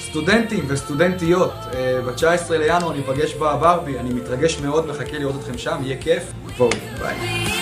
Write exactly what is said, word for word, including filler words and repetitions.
סטודנטים וסטודנטיות, ב-תשעה עשרה לינואר ניפגש בברבי, אני מתרגש מאוד, מחכה לראות אתכם שם, יהיה כיף, בואו, ביי.